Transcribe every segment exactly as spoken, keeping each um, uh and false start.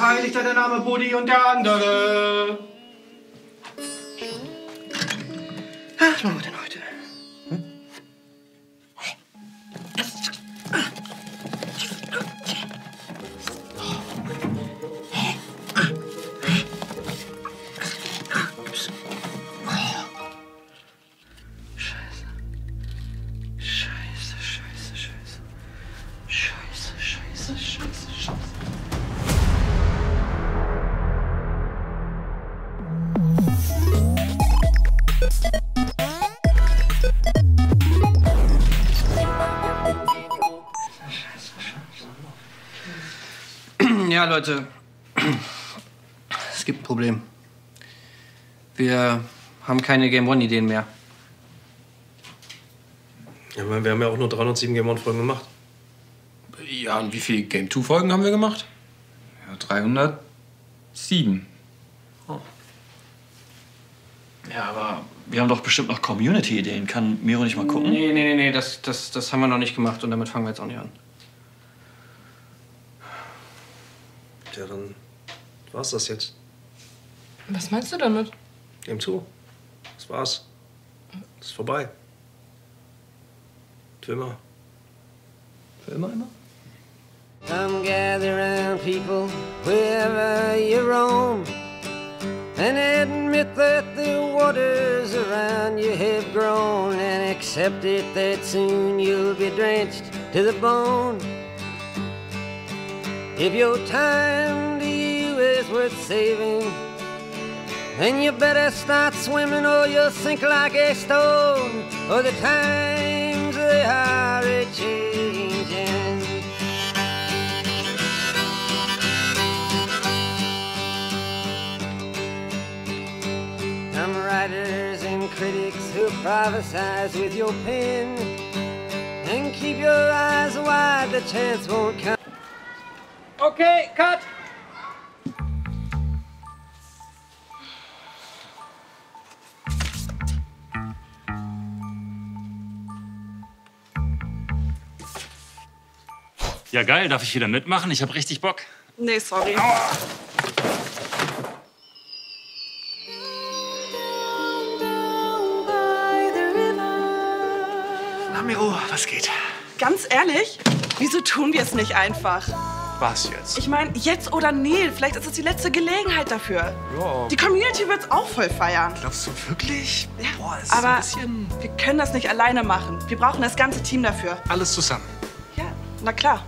geheiligt sei der Name Buddy und der andere. Was machen wir denn heute? Hm? Ja, Leute, es gibt ein Problem. Wir haben keine Game One-Ideen mehr. Ja, wir haben ja auch nur dreihundertsieben Game One-Folgen gemacht. Ja, und wie viele Game Two-Folgen haben wir gemacht? Ja, dreihundertsieben. Oh. Ja, aber wir haben doch bestimmt noch Community-Ideen. Kann Miro nicht mal gucken? Nee, nee, nee, nee, das, das, das haben wir noch nicht gemacht und damit fangen wir jetzt auch nicht an. Ja, dann war's das jetzt. Was meinst du damit? Game Two. Das war's. Das ist vorbei. Für immer. Für immer, immer. Come gather round, people, wherever you roam, and admit that the waters around you have grown, and accept it that soon you'll be drenched to the bone. If your time to you is worth saving, then you better start swimming or you'll sink like a stone, or the times they are a-changing. Some writers and critics who prophesize with your pen, and keep your eyes wide, the chance won't come. Okay, cut! Ja, geil. Darf ich wieder mitmachen? Ich hab richtig Bock. Nee, sorry. Aua. Na, Miro, was geht? Ganz ehrlich, wieso tun wir es nicht einfach? Was jetzt? Ich meine, jetzt oder nie. Vielleicht ist es die letzte Gelegenheit dafür. Ja. Die Community wird's auch voll feiern. Glaubst du wirklich? Ja, Boah, das aber ist ein bisschen... wir können das nicht alleine machen. Wir brauchen das ganze Team dafür. Alles zusammen. Ja, na klar.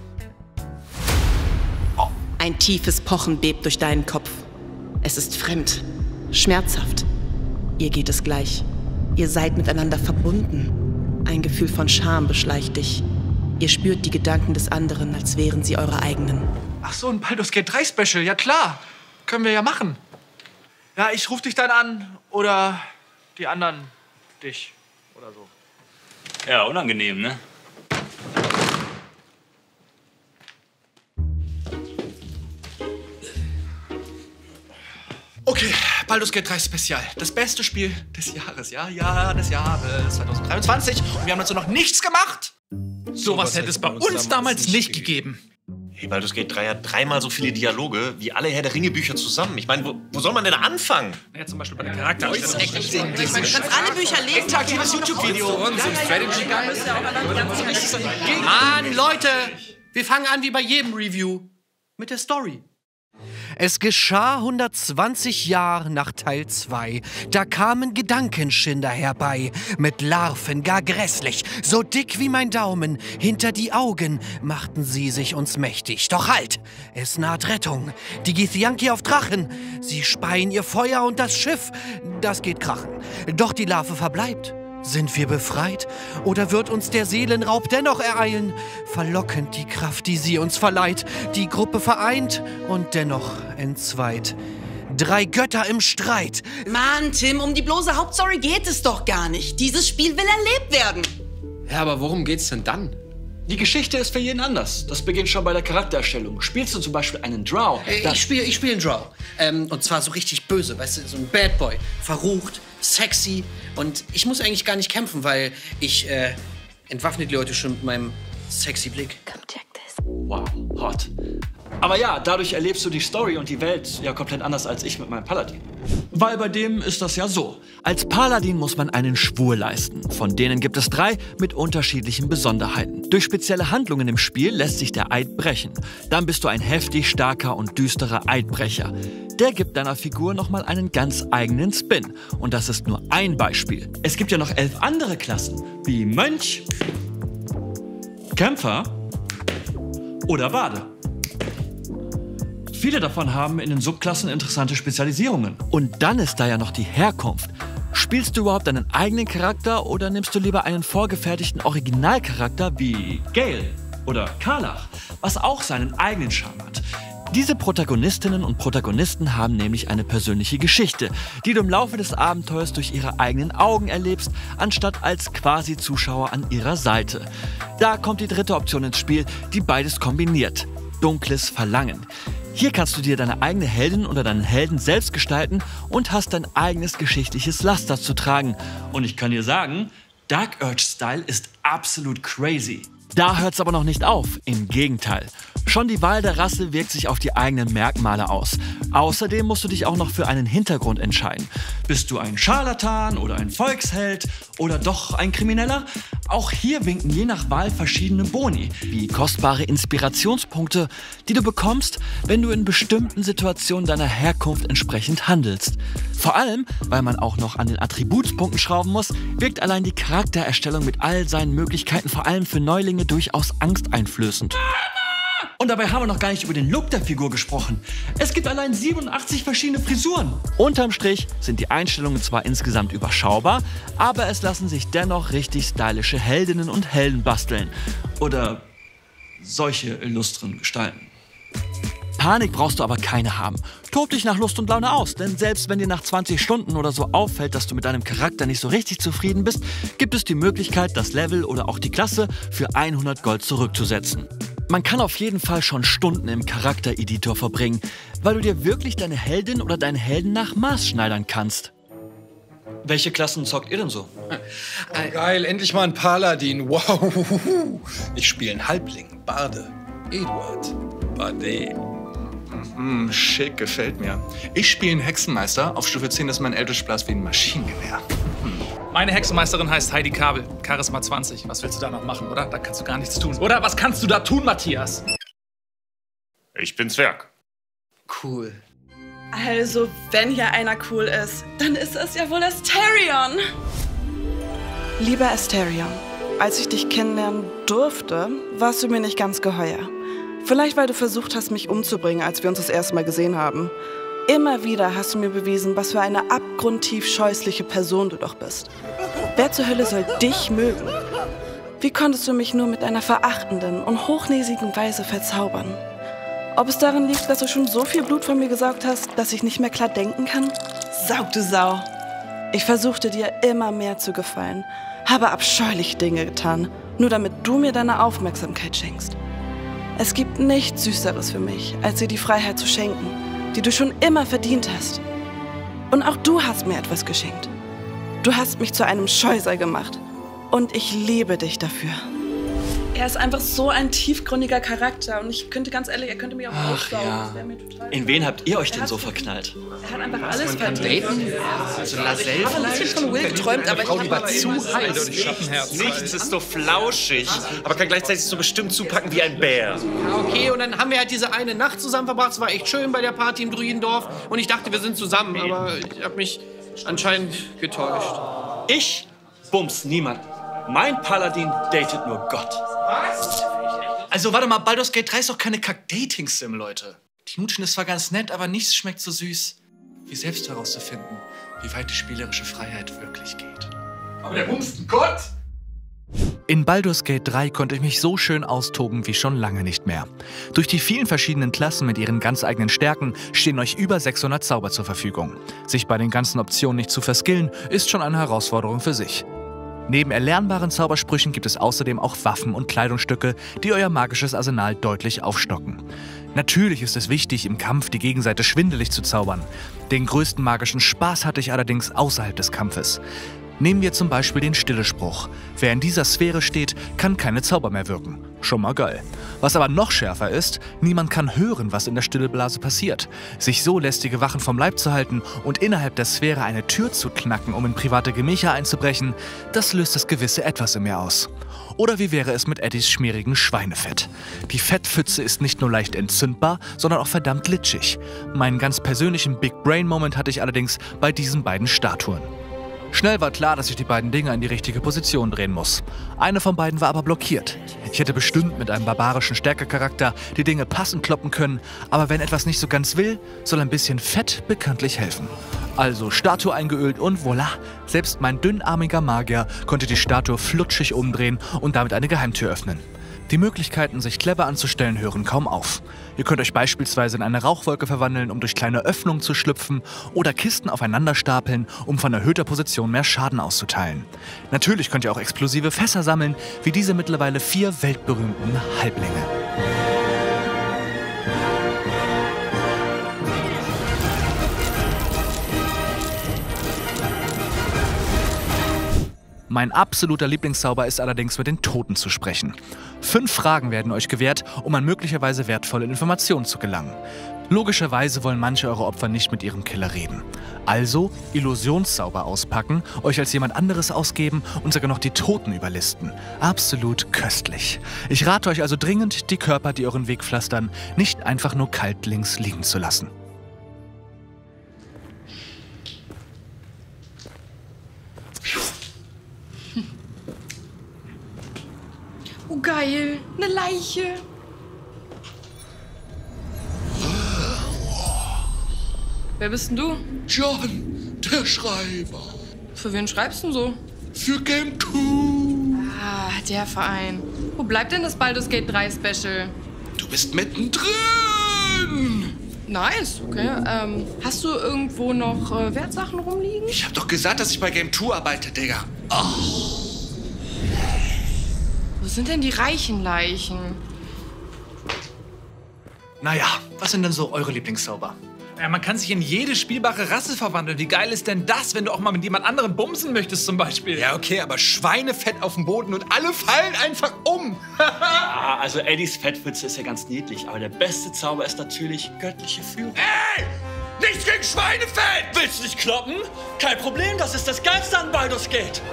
Ein tiefes Pochen bebt durch deinen Kopf. Es ist fremd, schmerzhaft. Ihr geht es gleich. Ihr seid miteinander verbunden. Ein Gefühl von Scham beschleicht dich. Ihr spürt die Gedanken des anderen, als wären sie eure eigenen. Ach so, ein Baldur's Gate drei Special. Ja klar, können wir ja machen. Ja, ich ruf dich dann an oder die anderen dich oder so. Ja, unangenehm, ne? Okay, Baldur's Gate drei Spezial. Das beste Spiel des Jahres. Ja, ja, des Jahres zwanzig dreiundzwanzig. Und wir haben dazu noch nichts gemacht. Sowas hätte es bei uns damals nicht gegeben. Hey, Baldur's Gate drei hat dreimal so viele Dialoge wie alle Herr der Ringe-Bücher zusammen. Ich meine, wo, wo soll man denn anfangen? Ja, zum Beispiel bei der Charakterstellung. Du kannst alle Bücher lesen. Interaktives YouTube-Video. Und so ein Strategy Guide. Mann, Leute! Wir fangen an wie bei jedem Review. Mit der Story. Es geschah hundertzwanzig Jahre nach Teil zwei. Da kamen Gedankenschinder herbei, mit Larven gar grässlich, so dick wie mein Daumen. Hinter die Augen machten sie sich uns mächtig. Doch halt, es naht Rettung. Die Githyanki auf Drachen, sie speien ihr Feuer und das Schiff, das geht krachen. Doch die Larve verbleibt. Sind wir befreit? Oder wird uns der Seelenraub dennoch ereilen? Verlockend die Kraft, die sie uns verleiht. Die Gruppe vereint und dennoch entzweit. Drei Götter im Streit. Mann, Tim, um die bloße Hauptstory geht es doch gar nicht. Dieses Spiel will erlebt werden. Ja, aber worum geht's denn dann? Die Geschichte ist für jeden anders. Das beginnt schon bei der Charaktererstellung. Spielst du zum Beispiel einen Drow? Äh, ich spiele ich spiel einen Drow. Ähm, und zwar so richtig böse, weißt du, so ein Bad Boy. Verrucht, sexy. Und ich muss eigentlich gar nicht kämpfen, weil ich äh, entwaffne die Leute schon mit meinem sexy Blick. Come check this. Wow, hot. Aber ja, dadurch erlebst du die Story und die Welt ja komplett anders als ich mit meinem Paladin. Weil bei dem ist das ja so. Als Paladin muss man einen Schwur leisten. Von denen gibt es drei mit unterschiedlichen Besonderheiten. Durch spezielle Handlungen im Spiel lässt sich der Eid brechen. Dann bist du ein heftig starker und düsterer Eidbrecher. Der gibt deiner Figur nochmal einen ganz eigenen Spin. Und das ist nur ein Beispiel. Es gibt ja noch elf andere Klassen, wie Mönch, Kämpfer oder Bade. Viele davon haben in den Subklassen interessante Spezialisierungen. Und dann ist da ja noch die Herkunft. Spielst du überhaupt deinen eigenen Charakter oder nimmst du lieber einen vorgefertigten Originalcharakter wie Gale oder Karlach, was auch seinen eigenen Charme hat. Diese Protagonistinnen und Protagonisten haben nämlich eine persönliche Geschichte, die du im Laufe des Abenteuers durch ihre eigenen Augen erlebst, anstatt als quasi Zuschauer an ihrer Seite. Da kommt die dritte Option ins Spiel, die beides kombiniert: dunkles Verlangen. Hier kannst du dir deine eigene Heldin oder deinen Helden selbst gestalten und hast dein eigenes geschichtliches Laster zu tragen. Und ich kann dir sagen, Dark Urge Style ist absolut crazy. Da hört's aber noch nicht auf, im Gegenteil. Schon die Wahl der Rasse wirkt sich auf die eigenen Merkmale aus. Außerdem musst du dich auch noch für einen Hintergrund entscheiden. Bist du ein Scharlatan oder ein Volksheld oder doch ein Krimineller? Auch hier winken je nach Wahl verschiedene Boni, wie kostbare Inspirationspunkte, die du bekommst, wenn du in bestimmten Situationen deiner Herkunft entsprechend handelst. Vor allem, weil man auch noch an den Attributspunkten schrauben muss, wirkt allein die Charaktererstellung mit all seinen Möglichkeiten vor allem für Neulinge durchaus angsteinflößend. Und dabei haben wir noch gar nicht über den Look der Figur gesprochen. Es gibt allein siebenundachtzig verschiedene Frisuren. Unterm Strich sind die Einstellungen zwar insgesamt überschaubar, aber es lassen sich dennoch richtig stylische Heldinnen und Helden basteln. Oder solche illustren Gestalten. Panik brauchst du aber keine haben. Tob dich nach Lust und Laune aus, denn selbst wenn dir nach zwanzig Stunden oder so auffällt, dass du mit deinem Charakter nicht so richtig zufrieden bist, gibt es die Möglichkeit, das Level oder auch die Klasse für hundert Gold zurückzusetzen. Man kann auf jeden Fall schon Stunden im Charaktereditor verbringen, weil du dir wirklich deine Heldin oder deinen Helden nach Maß schneidern kannst. Welche Klassen zockt ihr denn so? Oh, geil, endlich mal ein Paladin. Wow. Ich spiele einen Halbling, Barde, Eduard, Bade. Mm, schick, gefällt mir. Ich spiele einen Hexenmeister. Auf Stufe zehn ist mein Eldritch Blast wie ein Maschinengewehr. Hm. Meine Hexenmeisterin heißt Heidi Kabel, Charisma zwanzig. Was willst du da noch machen, oder? Da kannst du gar nichts tun. Oder was kannst du da tun, Matthias? Ich bin Zwerg. Cool. Also, wenn hier einer cool ist, dann ist es ja wohl Asterion. Lieber Asterion, als ich dich kennenlernen durfte, warst du mir nicht ganz geheuer. Vielleicht, weil du versucht hast, mich umzubringen, als wir uns das erste Mal gesehen haben. Immer wieder hast du mir bewiesen, was für eine abgrundtief scheußliche Person du doch bist. Wer zur Hölle soll dich mögen? Wie konntest du mich nur mit einer verachtenden und hochnäsigen Weise verzaubern? Ob es daran liegt, dass du schon so viel Blut von mir gesaugt hast, dass ich nicht mehr klar denken kann? Saug, du Sau! Ich versuchte dir immer mehr zu gefallen, habe abscheuliche Dinge getan, nur damit du mir deine Aufmerksamkeit schenkst. Es gibt nichts Süßeres für mich, als dir die Freiheit zu schenken, die du schon immer verdient hast. Und auch du hast mir etwas geschenkt. Du hast mich zu einem Scheusal gemacht. Und ich liebe dich dafür. Er ist einfach so ein tiefgründiger Charakter. Und ich könnte ganz ehrlich, er könnte mich auch aufsaugen. Ja. Das wäre mir total In wen habt ihr euch denn so verknallt? Er hat einfach alles verdient. Also Laselle Ich habe ein bisschen von Will geträumt, aber ich Frau, die war habe zu heiß. Nichts ist so flauschig, aber kann gleichzeitig so bestimmt zupacken wie ein Bär. Ja, okay, und dann haben wir halt diese eine Nacht zusammen verbracht. Es war echt schön bei der Party im Druidendorf. Und ich dachte, wir sind zusammen, aber ich habe mich anscheinend getäuscht. Ich bums niemanden. Mein Paladin datet nur Gott. Also warte mal, Baldur's Gate drei ist doch keine Kack-Dating-Sim, Leute. Knutschen ist zwar ganz nett, aber nichts schmeckt so süß, wie selbst herauszufinden, wie weit die spielerische Freiheit wirklich geht. Aber der bumst Gott! In Baldur's Gate drei konnte ich mich so schön austoben wie schon lange nicht mehr. Durch die vielen verschiedenen Klassen mit ihren ganz eigenen Stärken stehen euch über sechshundert Zauber zur Verfügung. Sich bei den ganzen Optionen nicht zu verskillen, ist schon eine Herausforderung für sich. Neben erlernbaren Zaubersprüchen gibt es außerdem auch Waffen und Kleidungsstücke, die euer magisches Arsenal deutlich aufstocken. Natürlich ist es wichtig, im Kampf die Gegenseite schwindelig zu zaubern. Den größten magischen Spaß hatte ich allerdings außerhalb des Kampfes. Nehmen wir zum Beispiel den Stille-Spruch. Wer in dieser Sphäre steht, kann keine Zauber mehr wirken. Schon mal geil. Was aber noch schärfer ist, niemand kann hören, was in der Stilleblase passiert. Sich so lästige Wachen vom Leib zu halten und innerhalb der Sphäre eine Tür zu knacken, um in private Gemächer einzubrechen, das löst das gewisse Etwas in mir aus. Oder wie wäre es mit Eddies schmierigem Schweinefett? Die Fettpfütze ist nicht nur leicht entzündbar, sondern auch verdammt glitschig. Meinen ganz persönlichen Big Brain Moment hatte ich allerdings bei diesen beiden Statuen. Schnell war klar, dass ich die beiden Dinger in die richtige Position drehen muss. Eine von beiden war aber blockiert. Ich hätte bestimmt mit einem barbarischen Stärkecharakter die Dinge passend kloppen können, aber wenn etwas nicht so ganz will, soll ein bisschen Fett bekanntlich helfen. Also Statue eingeölt und voilà, selbst mein dünnarmiger Magier konnte die Statue flutschig umdrehen und damit eine Geheimtür öffnen. Die Möglichkeiten, sich clever anzustellen, hören kaum auf. Ihr könnt euch beispielsweise in eine Rauchwolke verwandeln, um durch kleine Öffnungen zu schlüpfen, oder Kisten aufeinander stapeln, um von erhöhter Position mehr Schaden auszuteilen. Natürlich könnt ihr auch explosive Fässer sammeln, wie diese mittlerweile vier weltberühmten Halblinge. Mein absoluter Lieblingszauber ist allerdings, mit den Toten zu sprechen. Fünf Fragen werden euch gewährt, um an möglicherweise wertvolle Informationen zu gelangen. Logischerweise wollen manche eurer Opfer nicht mit ihrem Killer reden. Also Illusionszauber auspacken, euch als jemand anderes ausgeben und sogar noch die Toten überlisten. Absolut köstlich. Ich rate euch also dringend, die Körper, die euren Weg pflastern, nicht einfach nur kalt links liegen zu lassen. Oh geil, eine Leiche. Wer bist denn du? John, der Schreiber. Für wen schreibst du so? Für Game zwei. Ah, der Verein. Wo bleibt denn das Baldur's Gate drei Special? Du bist mittendrin. Nice, okay. Ähm, hast du irgendwo noch äh, Wertsachen rumliegen? Ich hab doch gesagt, dass ich bei Game zwei arbeite, Digga. Oh. Wo sind denn die reichen Leichen? Naja, was sind denn so eure Lieblingszauber? Ja, man kann sich in jede spielbare Rasse verwandeln. Wie geil ist denn das, wenn du auch mal mit jemand anderem bumsen möchtest zum Beispiel? Ja, okay, aber Schweinefett auf dem Boden und alle fallen einfach um. Ja, also Eddies Fettpfütze ist ja ganz niedlich, aber der beste Zauber ist natürlich göttliche Führung. Ey! Nichts gegen Schweinefett! Willst du dich kloppen? Kein Problem, das ist das Geilste an Baldur's Gate.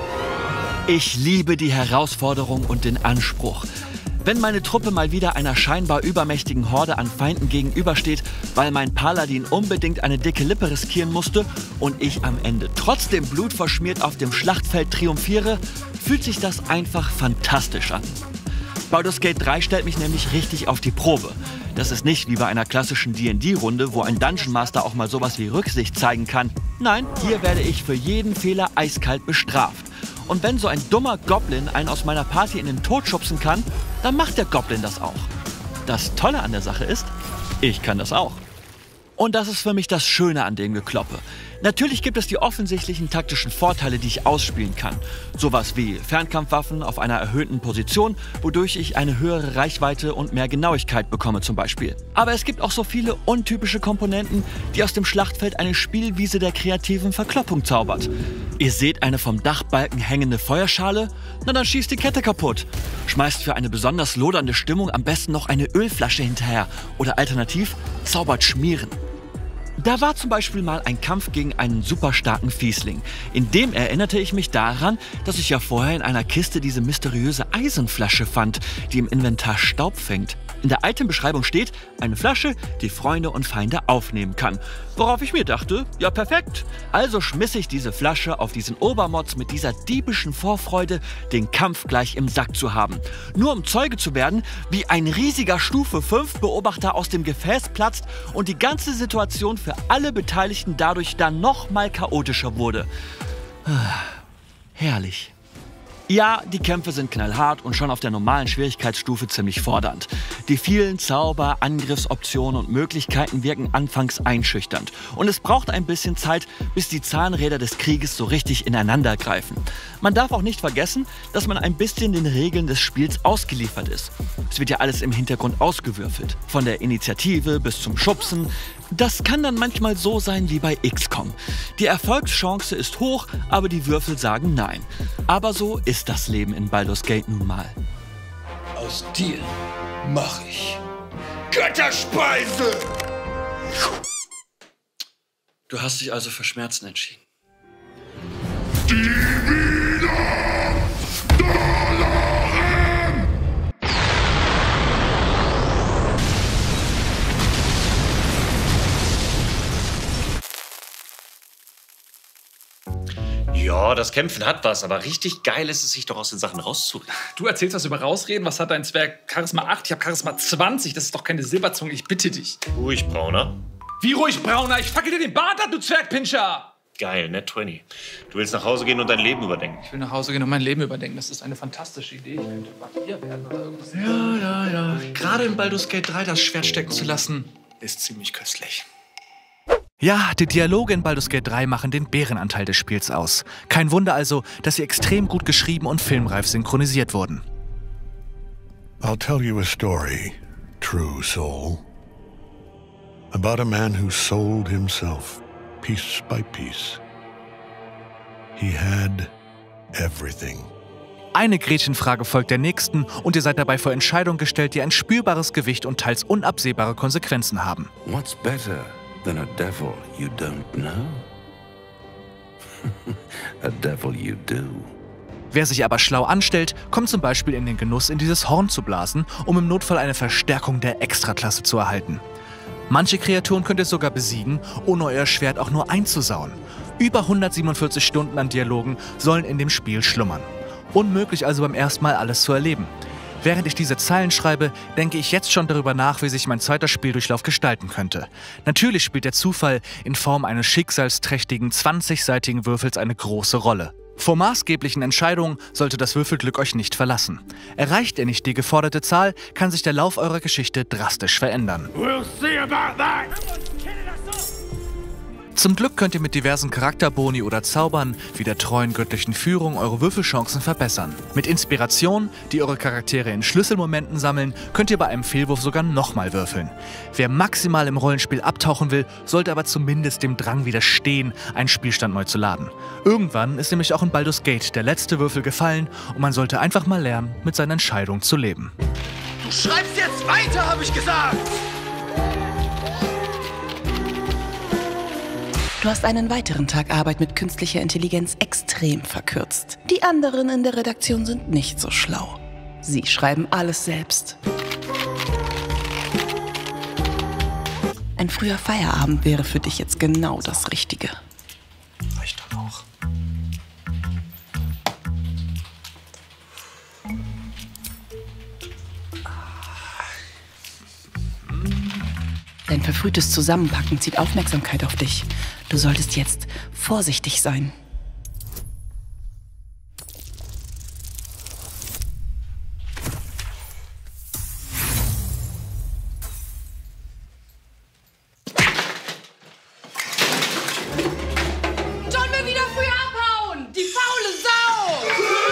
Ich liebe die Herausforderung und den Anspruch. Wenn meine Truppe mal wieder einer scheinbar übermächtigen Horde an Feinden gegenübersteht, weil mein Paladin unbedingt eine dicke Lippe riskieren musste und ich am Ende trotzdem blutverschmiert auf dem Schlachtfeld triumphiere, fühlt sich das einfach fantastisch an. Baldur's Gate drei stellt mich nämlich richtig auf die Probe. Das ist nicht wie bei einer klassischen D und D-Runde, wo ein Dungeon Master auch mal sowas wie Rücksicht zeigen kann. Nein, hier werde ich für jeden Fehler eiskalt bestraft. Und wenn so ein dummer Goblin einen aus meiner Party in den Tod schubsen kann, dann macht der Goblin das auch. Das Tolle an der Sache ist, ich kann das auch. Und das ist für mich das Schöne an dem Gekloppe. Natürlich gibt es die offensichtlichen taktischen Vorteile, die ich ausspielen kann. Sowas wie Fernkampfwaffen auf einer erhöhten Position, wodurch ich eine höhere Reichweite und mehr Genauigkeit bekomme zum Beispiel. Aber es gibt auch so viele untypische Komponenten, die aus dem Schlachtfeld eine Spielwiese der kreativen Verkloppung zaubert. Ihr seht eine vom Dachbalken hängende Feuerschale? Na dann schießt die Kette kaputt. Schmeißt für eine besonders lodernde Stimmung am besten noch eine Ölflasche hinterher. Oder alternativ, zaubert Schmieren. Da war zum Beispiel mal ein Kampf gegen einen super starken Fiesling. In dem erinnerte ich mich daran, dass ich ja vorher in einer Kiste diese mysteriöse Eisenflasche fand, die im Inventar Staub fängt. In der Item-Beschreibung steht, eine Flasche, die Freunde und Feinde aufnehmen kann. Worauf ich mir dachte, ja perfekt. Also schmiss ich diese Flasche auf diesen Obermods mit dieser diebischen Vorfreude, den Kampf gleich im Sack zu haben. Nur um Zeuge zu werden, wie ein riesiger Stufe fünf Beobachter aus dem Gefäß platzt und die ganze Situation für alle Beteiligten dadurch dann noch mal chaotischer wurde. Herrlich. Ja, die Kämpfe sind knallhart und schon auf der normalen Schwierigkeitsstufe ziemlich fordernd. Die vielen Zauber, Angriffsoptionen und Möglichkeiten wirken anfangs einschüchternd. Und es braucht ein bisschen Zeit, bis die Zahnräder des Krieges so richtig ineinander greifen. Man darf auch nicht vergessen, dass man ein bisschen den Regeln des Spiels ausgeliefert ist. Es wird ja alles im Hintergrund ausgewürfelt. Von der Initiative bis zum Schubsen. Das kann dann manchmal so sein wie bei X COM. Die Erfolgschance ist hoch, aber die Würfel sagen nein. Aber so ist das Leben in Baldur's Gate nun mal. Aus dir Mach ich. Götterspeise! Du hast dich also für Schmerzen entschieden. Die Wiener Dolaren! Ja, das Kämpfen hat was, aber richtig geil ist es, sich doch aus den Sachen rauszureden. Du erzählst was über Rausreden? Was hat dein Zwerg? Charisma acht? Ich habe Charisma zwanzig. Das ist doch keine Silberzunge, ich bitte dich. Ruhig, Brauner. Wie ruhig, Brauner? Ich fackel dir den Bart ab, du Zwergpinscher! Geil, Net zwanzig. Du willst nach Hause gehen und dein Leben überdenken. Ich will nach Hause gehen und mein Leben überdenken. Das ist eine fantastische Idee. Ich könnte Vampir werden oder irgendwas. Ja, ja, ja. Gerade in Baldur's Gate drei das Schwert stecken zu lassen, ist ziemlich köstlich. Ja, die Dialoge in Baldur's Gate drei machen den Bärenanteil des Spiels aus. Kein Wunder also, dass sie extrem gut geschrieben und filmreif synchronisiert wurden. I'll tell you a story, true soul, about a man who sold himself piece by piece. He had everything. Eine Gretchenfrage folgt der nächsten und ihr seid dabei vor Entscheidungen gestellt, die ein spürbares Gewicht und teils unabsehbare Konsequenzen haben. What's better than a devil you don't know? A devil you do. Wer sich aber schlau anstellt, kommt zum Beispiel in den Genuss, in dieses Horn zu blasen, um im Notfall eine Verstärkung der Extraklasse zu erhalten. Manche Kreaturen könnt ihr sogar besiegen, ohne euer Schwert auch nur einzusauen. Über hundertsiebenundvierzig Stunden an Dialogen sollen in dem Spiel schlummern. Unmöglich also beim ersten Mal alles zu erleben. Während ich diese Zeilen schreibe, denke ich jetzt schon darüber nach, wie sich mein zweiter Spieldurchlauf gestalten könnte. Natürlich spielt der Zufall in Form eines schicksalsträchtigen zwanzigseitigen Würfels eine große Rolle. Vor maßgeblichen Entscheidungen sollte das Würfelglück euch nicht verlassen. Erreicht ihr nicht die geforderte Zahl, kann sich der Lauf eurer Geschichte drastisch verändern. We'll see about that! Zum Glück könnt ihr mit diversen Charakterboni oder Zaubern wie der treuen göttlichen Führung eure Würfelchancen verbessern. Mit Inspiration, die eure Charaktere in Schlüsselmomenten sammeln, könnt ihr bei einem Fehlwurf sogar nochmal würfeln. Wer maximal im Rollenspiel abtauchen will, sollte aber zumindest dem Drang widerstehen, einen Spielstand neu zu laden. Irgendwann ist nämlich auch in Baldur's Gate der letzte Würfel gefallen und man sollte einfach mal lernen, mit seiner Entscheidung zu leben. Du schreibst jetzt weiter, habe ich gesagt! Du hast einen weiteren Tag Arbeit mit künstlicher Intelligenz extrem verkürzt. Die anderen in der Redaktion sind nicht so schlau. Sie schreiben alles selbst. Ein früher Feierabend wäre für dich jetzt genau das Richtige. Reicht dann auch. Dein verfrühtes Zusammenpacken zieht Aufmerksamkeit auf dich. Du solltest jetzt vorsichtig sein. John will wieder früh abhauen! Die faule Sau!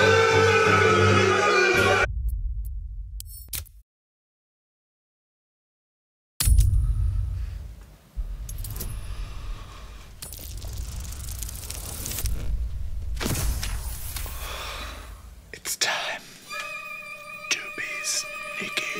It's time to be sneaky.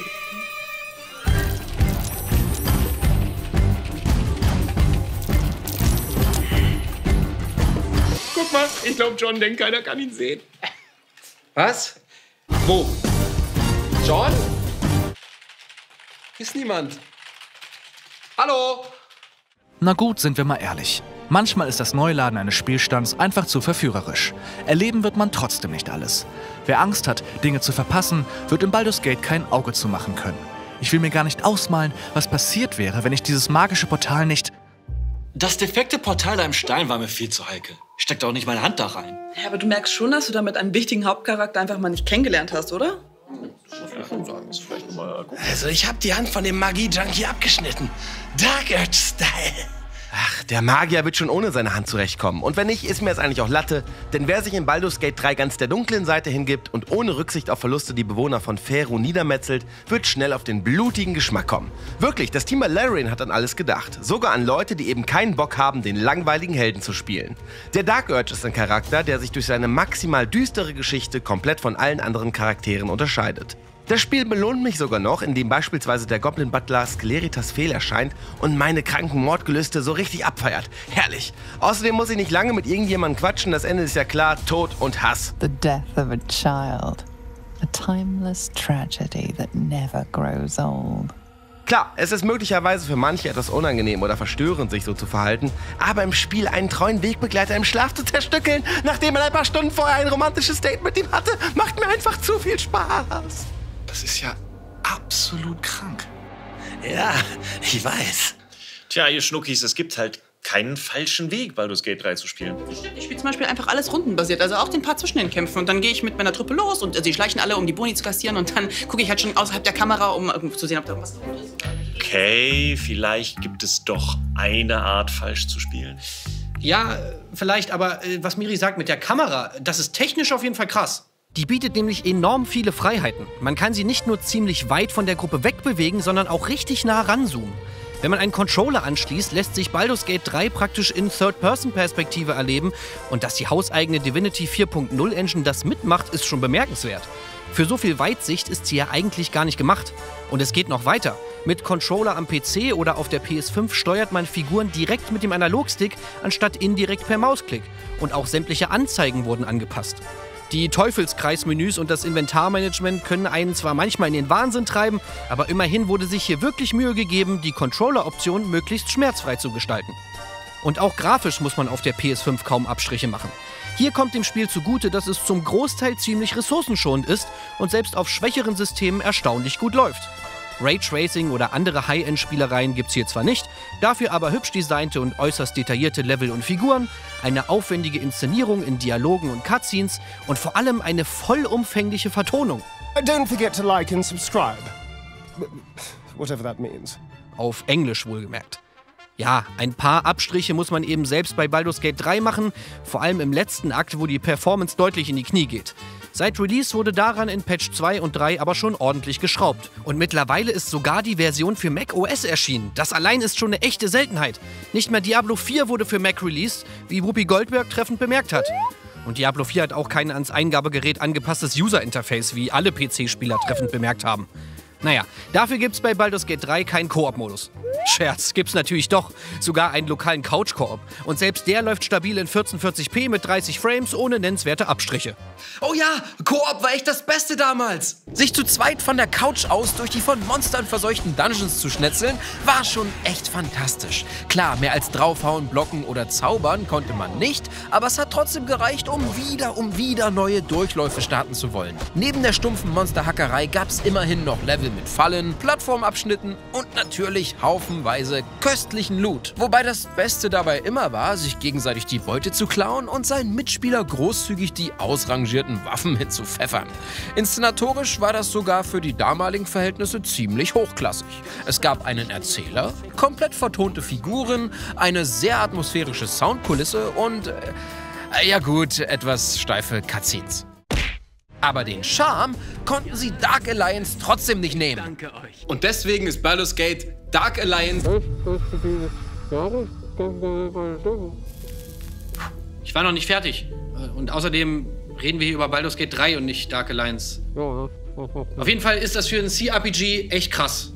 Guck mal, ich glaube, John denkt, keiner kann ihn sehen. Was? Wo? John? Hier ist niemand. Hallo? Na gut, sind wir mal ehrlich. Manchmal ist das Neuladen eines Spielstands einfach zu verführerisch. Erleben wird man trotzdem nicht alles. Wer Angst hat, Dinge zu verpassen, wird in Baldur's Gate kein Auge zu machen können. Ich will mir gar nicht ausmalen, was passiert wäre, wenn ich dieses magische Portal nicht... Das defekte Portal da im Stein war mir viel zu heikel. Ich steckte auch nicht meine Hand da rein. Ja, aber du merkst schon, dass du damit einen wichtigen Hauptcharakter einfach mal nicht kennengelernt hast, oder? Also ich habe die Hand von dem Magie-Junkie abgeschnitten. Dark Earth-Style. Ach, der Magier wird schon ohne seine Hand zurechtkommen. Und wenn nicht, ist mir jetzt eigentlich auch Latte. Denn wer sich in Baldur's Gate drei ganz der dunklen Seite hingibt und ohne Rücksicht auf Verluste die Bewohner von Faerûn niedermetzelt, wird schnell auf den blutigen Geschmack kommen. Wirklich, das Team Larian hat an alles gedacht. Sogar an Leute, die eben keinen Bock haben, den langweiligen Helden zu spielen. Der Dark Urge ist ein Charakter, der sich durch seine maximal düstere Geschichte komplett von allen anderen Charakteren unterscheidet. Das Spiel belohnt mich sogar noch, indem beispielsweise der Goblin Butler Skeleritas fehl erscheint und meine kranken Mordgelüste so richtig abfeiert. Herrlich. Außerdem muss ich nicht lange mit irgendjemandem quatschen, das Ende ist ja klar, Tod und Hass. The death of a child. A timeless tragedy that never grows old. Klar, es ist möglicherweise für manche etwas unangenehm oder verstörend, sich so zu verhalten, aber im Spiel einen treuen Wegbegleiter im Schlaf zu zerstückeln, nachdem man ein paar Stunden vorher ein romantisches Date mit ihm hatte, macht mir einfach zu viel Spaß. Das ist ja absolut krank. Ja, ich weiß. Tja, ihr Schnuckis, es gibt halt keinen falschen Weg, Baldur's Gate drei zu spielen. Ich spiele zum Beispiel einfach alles rundenbasiert, also auch den Part zwischen den Kämpfen. Und dann gehe ich mit meiner Truppe los und sie schleichen alle, um die Boni zu kassieren. Und dann gucke ich halt schon außerhalb der Kamera, um zu sehen, ob da irgendwas drin ist. Okay, vielleicht gibt es doch eine Art, falsch zu spielen. Ja, vielleicht, aber äh, was Miri sagt mit der Kamera, das ist technisch auf jeden Fall krass. Die bietet nämlich enorm viele Freiheiten. Man kann sie nicht nur ziemlich weit von der Gruppe wegbewegen, sondern auch richtig nah ranzoomen. Wenn man einen Controller anschließt, lässt sich Baldur's Gate drei praktisch in Third-Person-Perspektive erleben. Und dass die hauseigene Divinity vier Punkt null Engine das mitmacht, ist schon bemerkenswert. Für so viel Weitsicht ist sie ja eigentlich gar nicht gemacht. Und es geht noch weiter. Mit Controller am P C oder auf der P S fünf steuert man Figuren direkt mit dem Analogstick, anstatt indirekt per Mausklick. Und auch sämtliche Anzeigen wurden angepasst. Die Teufelskreismenüs und das Inventarmanagement können einen zwar manchmal in den Wahnsinn treiben, aber immerhin wurde sich hier wirklich Mühe gegeben, die Controller-Option möglichst schmerzfrei zu gestalten. Und auch grafisch muss man auf der P S fünf kaum Abstriche machen. Hier kommt dem Spiel zugute, dass es zum Großteil ziemlich ressourcenschonend ist und selbst auf schwächeren Systemen erstaunlich gut läuft. Raytracing oder andere High-End-Spielereien gibt's hier zwar nicht, dafür aber hübsch designte und äußerst detaillierte Level und Figuren, eine aufwendige Inszenierung in Dialogen und Cutscenes und vor allem eine vollumfängliche Vertonung. Don't forget to like and subscribe. Whatever that means. Auf Englisch wohlgemerkt. Ja, ein paar Abstriche muss man eben selbst bei Baldur's Gate drei machen, vor allem im letzten Akt, wo die Performance deutlich in die Knie geht. Seit Release wurde daran in Patch zwei und drei aber schon ordentlich geschraubt. Und mittlerweile ist sogar die Version für macOS erschienen. Das allein ist schon eine echte Seltenheit. Nicht mal Diablo vier wurde für Mac released, wie Whoopi Goldberg treffend bemerkt hat. Und Diablo vier hat auch kein ans Eingabegerät angepasstes User-Interface, wie alle P C-Spieler treffend bemerkt haben. Naja, dafür gibt's bei Baldur's Gate drei keinen Koop-Modus. Scherz, gibt's natürlich doch. Sogar einen lokalen Couch-Koop. Und selbst der läuft stabil in vierzehnhundertvierzig p mit dreißig Frames ohne nennenswerte Abstriche. Oh ja, Koop war echt das Beste damals. Sich zu zweit von der Couch aus durch die von Monstern verseuchten Dungeons zu schnetzeln, war schon echt fantastisch. Klar, mehr als draufhauen, blocken oder zaubern konnte man nicht, aber es hat trotzdem gereicht, um wieder um wieder neue Durchläufe starten zu wollen. Neben der stumpfen Monsterhackerei gab's immerhin noch Level mit Fallen, Plattformabschnitten und natürlich haufenweise köstlichen Loot. Wobei das Beste dabei immer war, sich gegenseitig die Beute zu klauen und seinen Mitspieler großzügig die ausrangierten Waffen mitzupfeffern. Inszenatorisch war das sogar für die damaligen Verhältnisse ziemlich hochklassig. Es gab einen Erzähler, komplett vertonte Figuren, eine sehr atmosphärische Soundkulisse und, äh, ja gut, etwas steife Cutscenes. Aber den Charme konnten sie Dark Alliance trotzdem nicht nehmen. Danke euch. Und deswegen ist Baldur's Gate Dark Alliance. Ich war noch nicht fertig. Und außerdem reden wir hier über Baldur's Gate drei und nicht Dark Alliance. Auf jeden Fall ist das für ein C R P G echt krass.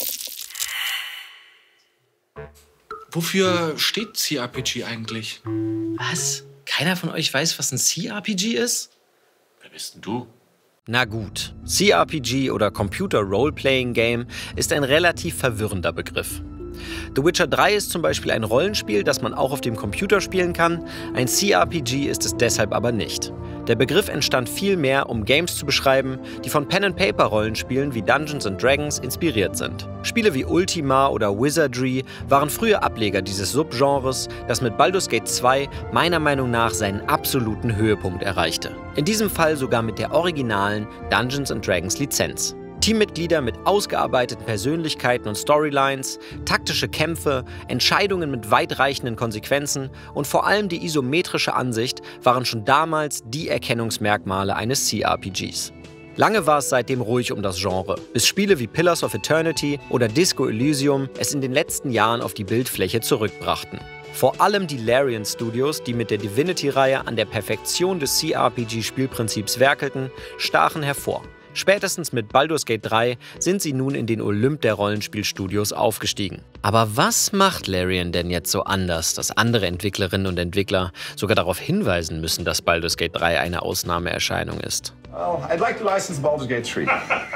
Wofür steht C R P G eigentlich? Was? Keiner von euch weiß, was ein C R P G ist? Wer bist denn du? Na gut, C R P G oder Computer Role-Playing Game ist ein relativ verwirrender Begriff. The Witcher drei ist zum Beispiel ein Rollenspiel, das man auch auf dem Computer spielen kann. Ein C R P G ist es deshalb aber nicht. Der Begriff entstand vielmehr, um Games zu beschreiben, die von Pen-and-Paper-Rollenspielen wie Dungeons and Dragons inspiriert sind. Spiele wie Ultima oder Wizardry waren frühe Ableger dieses Subgenres, das mit Baldur's Gate zwei meiner Meinung nach seinen absoluten Höhepunkt erreichte. In diesem Fall sogar mit der originalen Dungeons and Dragons Lizenz. Teammitglieder mit ausgearbeiteten Persönlichkeiten und Storylines, taktische Kämpfe, Entscheidungen mit weitreichenden Konsequenzen und vor allem die isometrische Ansicht waren schon damals die Erkennungsmerkmale eines C R P Gs. Lange war es seitdem ruhig um das Genre, bis Spiele wie Pillars of Eternity oder Disco Elysium es in den letzten Jahren auf die Bildfläche zurückbrachten. Vor allem die Larian Studios, die mit der Divinity-Reihe an der Perfektion des C R P G-Spielprinzips werkelten, stachen hervor. Spätestens mit Baldur's Gate drei sind sie nun in den Olymp der Rollenspielstudios aufgestiegen. Aber was macht Larian denn jetzt so anders, dass andere Entwicklerinnen und Entwickler sogar darauf hinweisen müssen, dass Baldur's Gate drei eine Ausnahmeerscheinung ist? Oh, I'd like to license Baldur's Gate three.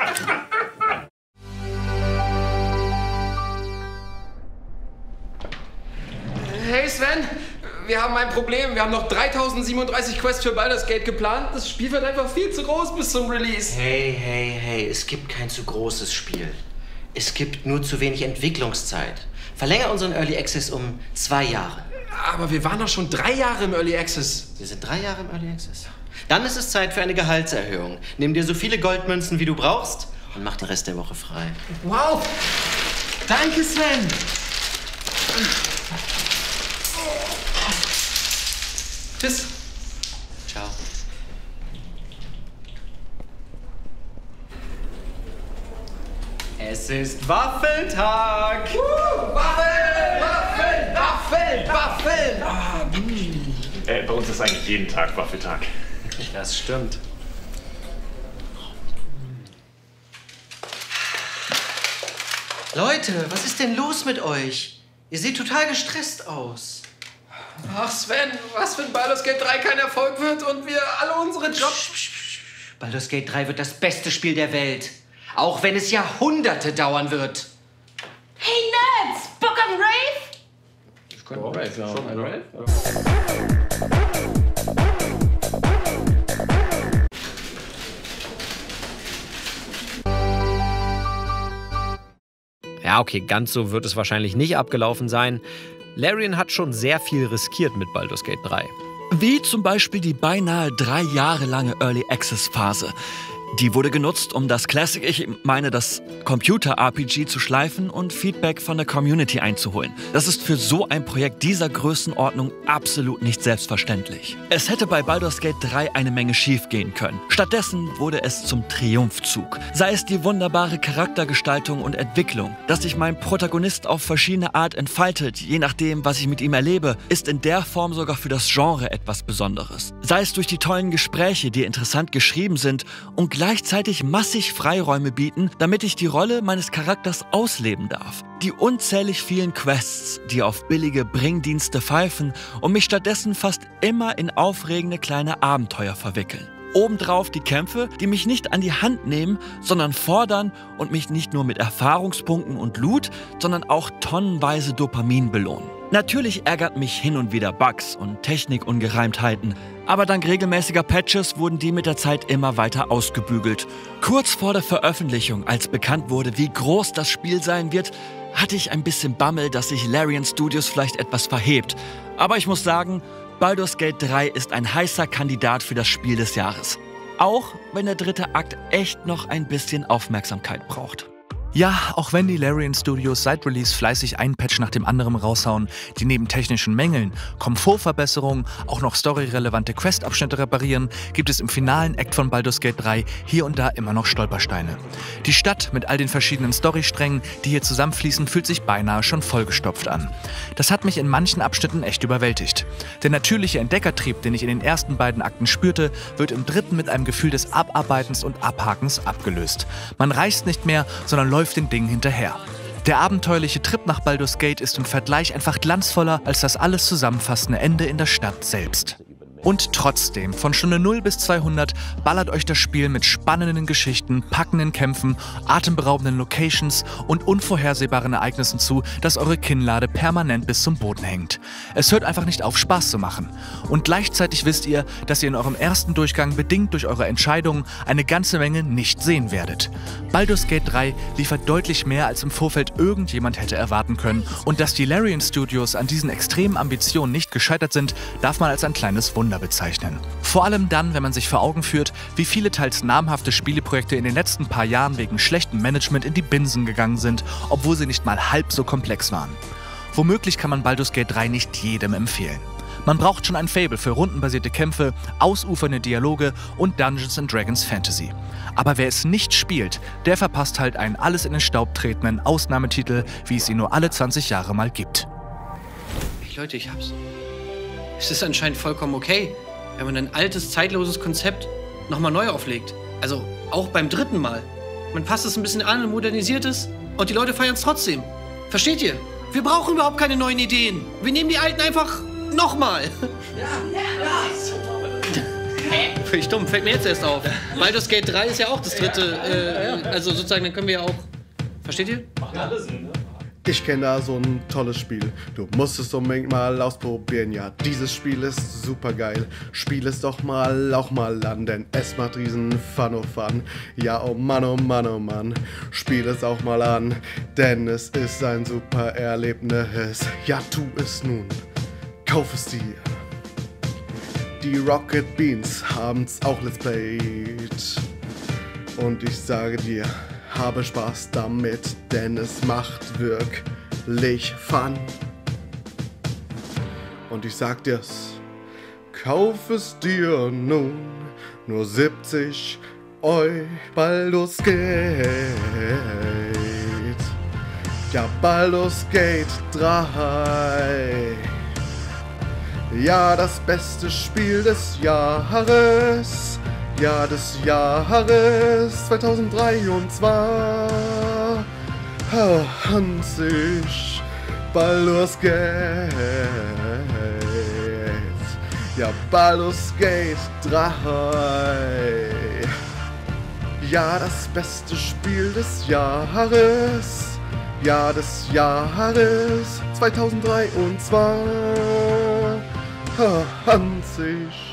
Hey Sven, wir haben ein Problem. Wir haben noch dreitausendsiebenunddreißig Quests für Baldur's Gate geplant. Das Spiel wird einfach viel zu groß bis zum Release. Hey, hey, hey, es gibt kein zu großes Spiel. Es gibt nur zu wenig Entwicklungszeit. Verlängere unseren Early Access um zwei Jahre. Aber wir waren doch schon drei Jahre im Early Access. Wir sind drei Jahre im Early Access. Dann ist es Zeit für eine Gehaltserhöhung. Nimm dir so viele Goldmünzen, wie du brauchst und mach den Rest der Woche frei. Wow! Danke, Sven! Tschüss. Ciao. Es ist Waffeltag! Uh, Waffeln! Waffeln! Waffeln! Waffeln! Ah, äh, bei uns ist eigentlich jeden Tag Waffeltag. Das stimmt. Leute, was ist denn los mit euch? Ihr seht total gestresst aus. Ach Sven, was, wenn Baldur's Gate drei kein Erfolg wird und wir alle unsere Jobs... Baldur's Gate drei wird das beste Spiel der Welt. Auch wenn es Jahrhunderte dauern wird. Hey Nerds, Bock on Rave? Ich könnte oh, Rave, ja. Schon ein Rave? Ja, okay, ganz so wird es wahrscheinlich nicht abgelaufen sein. Larian hat schon sehr viel riskiert mit Baldur's Gate drei. Wie zum Beispiel die beinahe drei Jahre lange Early Access Phase. Die wurde genutzt, um das Classic, ich meine das Computer-R P G zu schleifen und Feedback von der Community einzuholen. Das ist für so ein Projekt dieser Größenordnung absolut nicht selbstverständlich. Es hätte bei Baldur's Gate drei eine Menge schief gehen können. Stattdessen wurde es zum Triumphzug. Sei es die wunderbare Charaktergestaltung und Entwicklung, dass sich mein Protagonist auf verschiedene Art entfaltet, je nachdem, was ich mit ihm erlebe, ist in der Form sogar für das Genre etwas Besonderes. Sei es durch die tollen Gespräche, die interessant geschrieben sind und gleichzeitig massig Freiräume bieten, damit ich die Rolle meines Charakters ausleben darf. Die unzählig vielen Quests, die auf billige Bringdienste pfeifen und mich stattdessen fast immer in aufregende kleine Abenteuer verwickeln. Obendrauf die Kämpfe, die mich nicht an die Hand nehmen, sondern fordern und mich nicht nur mit Erfahrungspunkten und Loot, sondern auch tonnenweise Dopamin belohnen. Natürlich ärgert mich hin und wieder Bugs und Technikungereimtheiten, aber dank regelmäßiger Patches wurden die mit der Zeit immer weiter ausgebügelt. Kurz vor der Veröffentlichung, als bekannt wurde, wie groß das Spiel sein wird, hatte ich ein bisschen Bammel, dass sich Larian Studios vielleicht etwas verhebt. Aber ich muss sagen, Baldur's Gate drei ist ein heißer Kandidat für das Spiel des Jahres. Auch wenn der dritte Akt echt noch ein bisschen Aufmerksamkeit braucht. Ja, auch wenn die Larian Studios seit Release fleißig ein Patch nach dem anderen raushauen, die neben technischen Mängeln, Komfortverbesserungen, auch noch storyrelevante Quest-Abschnitte reparieren, gibt es im finalen Act von Baldur's Gate drei hier und da immer noch Stolpersteine. Die Stadt mit all den verschiedenen Storysträngen, die hier zusammenfließen, fühlt sich beinahe schon vollgestopft an. Das hat mich in manchen Abschnitten echt überwältigt. Der natürliche Entdeckertrieb, den ich in den ersten beiden Akten spürte, wird im dritten mit einem Gefühl des Abarbeitens und Abhakens abgelöst. Man reist nicht mehr, sondern läuft den Dingen hinterher. Der abenteuerliche Trip nach Baldur's Gate ist im Vergleich einfach glanzvoller als das alles zusammenfassende Ende in der Stadt selbst. Und trotzdem, von Stunde null bis zweihundert ballert euch das Spiel mit spannenden Geschichten, packenden Kämpfen, atemberaubenden Locations und unvorhersehbaren Ereignissen zu, dass eure Kinnlade permanent bis zum Boden hängt. Es hört einfach nicht auf, Spaß zu machen. Und gleichzeitig wisst ihr, dass ihr in eurem ersten Durchgang bedingt durch eure Entscheidungen eine ganze Menge nicht sehen werdet. Baldur's Gate drei liefert deutlich mehr, als im Vorfeld irgendjemand hätte erwarten können. Und dass die Larian Studios an diesen extremen Ambitionen nicht gescheitert sind, darf man als ein kleines Wunder bezeichnen. Vor allem dann, wenn man sich vor Augen führt, wie viele teils namhafte Spieleprojekte in den letzten paar Jahren wegen schlechtem Management in die Binsen gegangen sind, obwohl sie nicht mal halb so komplex waren. Womöglich kann man Baldur's Gate drei nicht jedem empfehlen. Man braucht schon ein Faible für rundenbasierte Kämpfe, ausufernde Dialoge und Dungeons and Dragons Fantasy. Aber wer es nicht spielt, der verpasst halt einen alles in den Staub tretenden Ausnahmetitel, wie es ihn nur alle zwanzig Jahre mal gibt. Hey Leute, ich hab's. Es ist anscheinend vollkommen okay, wenn man ein altes, zeitloses Konzept nochmal neu auflegt. Also, Auch beim dritten Mal. Man passt es ein bisschen an und modernisiert es und die Leute feiern es trotzdem. Versteht ihr? Wir brauchen überhaupt keine neuen Ideen. Wir nehmen die alten einfach nochmal. Ja, ja. Völlig dumm, fällt mir jetzt erst auf. Baldur's Gate drei ist ja auch das dritte. Äh, also sozusagen, dann können wir ja auch... Versteht ihr? Macht alle Sinn, ne? Ich kenne da so ein tolles Spiel. Du musst es unbedingt mal ausprobieren. Ja, dieses Spiel ist super geil. Spiel es doch mal auch mal an, denn es macht riesen Fun oh Fun. Ja, oh Mann, oh Mann, oh Mann. Spiel es auch mal an, denn es ist ein super Erlebnis. Ja, tu es nun. Kauf es dir. Die Rocket Beans haben's auch let's played. Und ich sage dir, habe Spaß damit, denn es macht wirklich Fun. Und ich sag dir's, kauf es dir nun, nur siebzig Euro, Baldur's Gate. Ja, Baldur's Gate drei. Ja, das beste Spiel des Jahres. Ja, des Jahres zweitausenddreiundzwanzig. Baldur's Gate. Ja, Baldur's Gate drei. Ja, das beste Spiel des Jahres. Ja, des Jahres zweitausenddreiundzwanzig.